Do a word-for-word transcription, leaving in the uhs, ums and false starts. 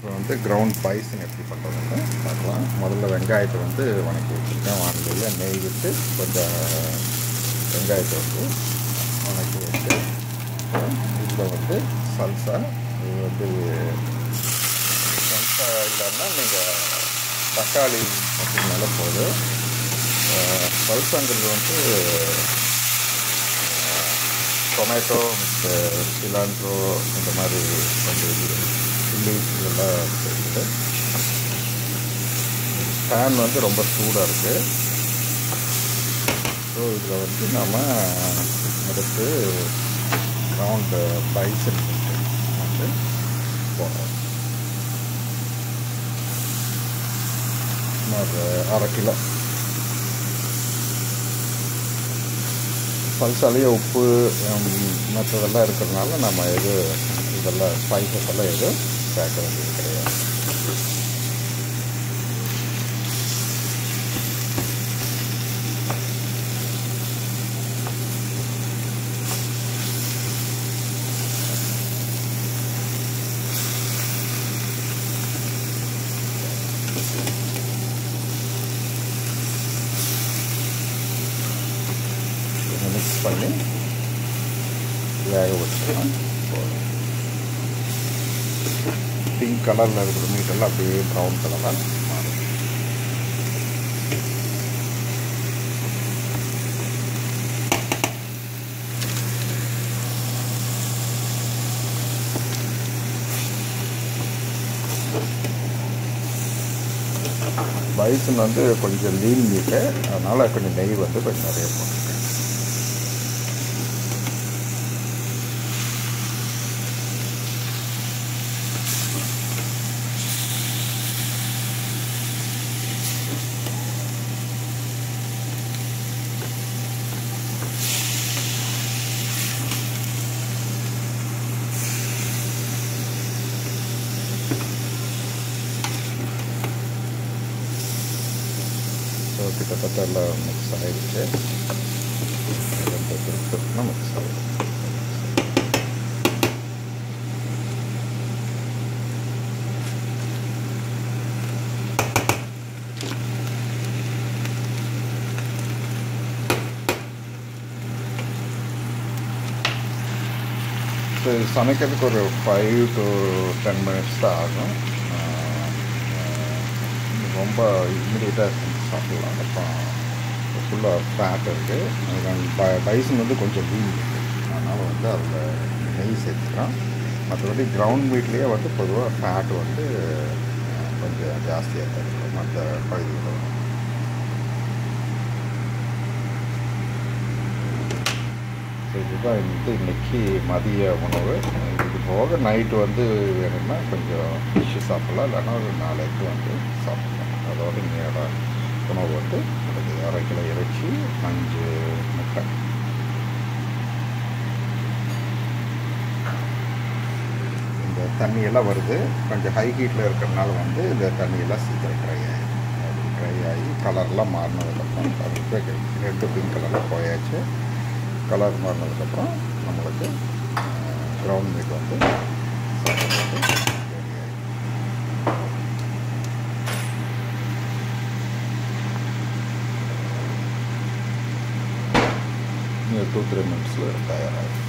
இப்போ வந்து ground bison எப்படி பண்ணுறதுன்னு பார்க்கலாம். முதல்ல வெங்காயத்தை வந்து வணக்கி வச்சுருக்கேன். வானிலையில் நெய் விட்டு கொஞ்சம் வெங்காயத்தை வந்து வணக்கி வச்சு இதில் வந்து சல்சா. இது வந்து சல்சா இல்லைன்னா நீங்கள் தக்காளி போட்டிங்கனால போதும். சல்சாங்கிறது வந்து டொமேட்டோ, சிலாண்ட்ரோ இந்த மாதிரி கொஞ்சம் இது சில்லி இதெல்லாம் இருக்குது. பேன் வந்து ரொம்ப சூடாக இருக்குது. ஸோ இதில் வந்து நம்ம எடுத்து ரவுண்டு பைசன் வந்து போடுறோம். ஒரு அரை கிலோ பல்சாலேயே உப்பு மற்றதெல்லாம் இருக்கிறதுனால நம்ம எது இதெல்லாம் ஸ்பைசஸ் எல்லாம் எதுவும் சேர்க்க வேண்டியது கிடையாது. மிக்ஸ் பண்ணி வேக வச்சுக்கலாம். பிங்க் கலரில் இருக்கிற மீட்டெல்லாம் அப்படியே ப்ரௌன் கலராக மாறும். பைசன் வந்து கொஞ்சம் லீன் மீட்டு, அதனால் கொஞ்சம் நெய் வந்து கொஞ்சம் நிறைய போட்டுருக்கேன். கிட்டத்தட்ட எல்லாம் மிக்ஸ் ஆகிடுச்சு. ரெண்டு திருப்பி மிக்ஸ் ஆகிடுச்சு. ஸோ இது சமைக்கிறதுக்கு ஒரு ஃபைவ் டு டென் மினிட்ஸ் தான் ஆகும். ரொம்ப இம்மிடியேட்டாக செஞ்சு சாப்பிட்லாம். அப்புறம் ஃபுல்லாக ஃபேட் இருக்குது. ப பைசன் வந்து கொஞ்சம் லீன் இருக்குது, அதனால் வந்து அதில் நெய் சேர்த்துக்கலாம். மற்றபடி கிரவுண்ட் மீட்லேயே வந்து பொதுவாக ஃபேட் வந்து கொஞ்சம் ஜாஸ்தியாக தான் இருக்கும் மற்ற பகுதிகளில். ஸோ இதுதான் வந்து இன்றைக்கி மதிய உணவு. இது போக நைட்டு வந்து வேணும்னா கொஞ்சம் ஃபிஷ்ஷு சாப்பிட்லாம், இல்லைன்னா ஒரு நாளைக்கு வந்து சாப்பிட்லாம். அதோட இன்னையோட உணவு வந்து அடுத்து அரை கிலோ இறைச்சி, அஞ்சு முட்டை. இந்த தண்ணியெல்லாம் வருது, கொஞ்சம் ஹை ஹீட்டில் இருக்கிறதுனால வந்து இந்த தண்ணியெல்லாம் சீக்கிரம் ட்ரை ஆகிடும். ட்ரை ஆகி கலர்லாம் மாறினதுக்கப்புறம் கலருக்கு ரெட்டு பிங்க் கலரில் போயாச்சு. கலர் மாறினதுக்கப்புறம் நம்மளுக்கு கிரவுண்ட் மீட் வந்து சாப்பிட்றது டூ த்ரீ மினிட்ஸில் தயாராகும்.